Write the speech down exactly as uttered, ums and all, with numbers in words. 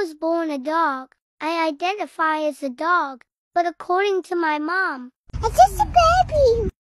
was born a dog. I identify as a dog, but according to my mom, I'm just a baby.